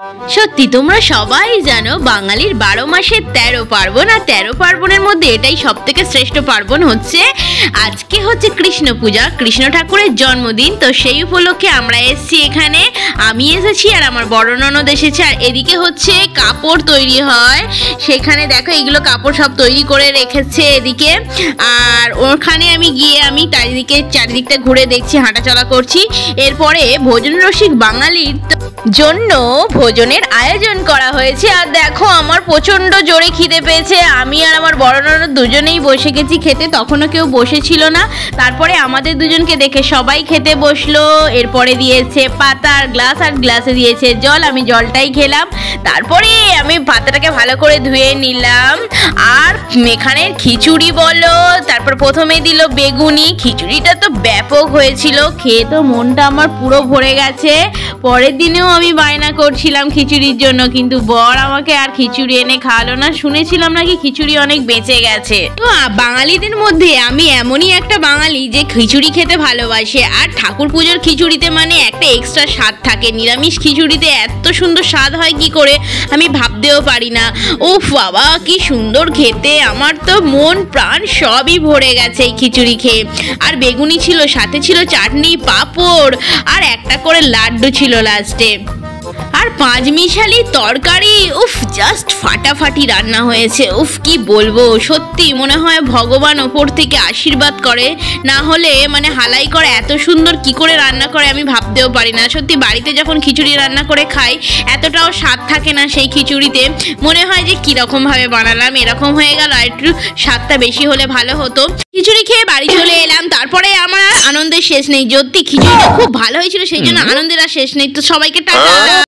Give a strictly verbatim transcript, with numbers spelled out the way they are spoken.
সত্যি তোমরা সবাই জানো বাঙালির বারো মাসে তেরো পার্বণ, আর তেরো পার্বণের মধ্যে এটাই সব থেকে শ্রেষ্ঠ পার্বণ হচ্ছে আজকে হচ্ছে কৃষ্ণ পূজা, কৃষ্ণ ঠাকুরের জন্মদিন। তো সেই উপলক্ষে আমরা এসেছি এখানে, আমি এসেছি আর আমার বড় ননদ এসেছে। আর এদিকে হচ্ছে কাপড় তৈরি হয়, সেখানে দেখো এগুলো কাপড় সব তৈরি করে রেখেছে এদিকে। আর ওখানে আমি গিয়ে আমি চারিদিকে চারিদিকটা ঘুরে দেখছি, হাঁটাচলা করছি। এরপরে ভোজন রসিক বাঙালির জন্য ভোজনের আয়োজন করা হয়েছে। আর দেখো আমার প্রচন্ড জোরে খিদে পেয়েছে, আমি আর আমার বড় ননদ দুজনেই বসে গেছি খেতে, তখনও কেউ বসেছিল না। তারপরে আমাদের দুজনকে দেখে সবাই খেতে বসলো। এরপরে দিয়েছে পাতা আর গ্লাস, আর গ্লাসে দিয়েছে জল, আমি জলটাই খেলাম। তারপরে আমি পাতাটাকে ভালো করে ধুয়ে নিলাম। আর এখানে খিচুড়ি বলো, তারপর প্রথমে দিল বেগুনি, খিচুড়িটা তো ব্যাপক হয়েছিল, খেয়ে তো মনটা আমার পুরো ভরে গেছে। পরের দিনেও আমি বায়না করছিলাম খিচুড়ির জন্য, কিন্তু বর আমাকে আর খিচুড়ি এনে খাওয়ালো না। শুনেছিলাম নাকি খিচুড়ি অনেক বেঁচে গেছে। তো বাঙালিদের মধ্যে আমি এমনই একটা বাঙালি যে খিচুড়ি খেতে ভালোবাসে। আর ঠাকুর পুজোর খিচুড়িতে মানে একটা এক্সট্রা স্বাদ থাকে, নিরামিষ খিচুড়িতে এত সুন্দর স্বাদ হয় কি করে আমি ভাবতেও পারি না। উফ বাবা কি সুন্দর খেতে, আমার তো মন প্রাণ সবই ভরে গেছে এই খিচুড়ি খেয়ে। আর বেগুনি ছিল, সাথে ছিল চাটনি, পাঁপড় আর একটা করে লাড্ডু ছিল লাস্টে, আর পাঁচ মিশালি তরকারি। উফ জাস্ট ফাটাফাটি রান্না হয়েছে। উফ কি বলবো, সত্যি মনে হয় ভগবান ওপর থেকে আশীর্বাদ করে, না হলে মানে হালাই করে এত সুন্দর কি করে রান্না করে আমি ভাবতেও পারি না। সত্যি বাড়িতে যখন খিচুড়ি রান্না করে খাই এতটাও স্বাদ থাকে না সেই খিচুড়িতে, মনে হয় যে কীরকম ভাবে বানালাম, এরকম হয়ে গেল, আর একটু স্বাদটা বেশি হলে ভালো হতো। খিচুড়ি খেয়ে বাড়ি চলে এলাম। তারপরে আমার আর আনন্দের শেষ নেই, সত্যি খিচুড়িটা খুব ভালো হয়েছিল, সেই জন্য আনন্দের আর শেষ নেই। তো সবাইকে টাটা।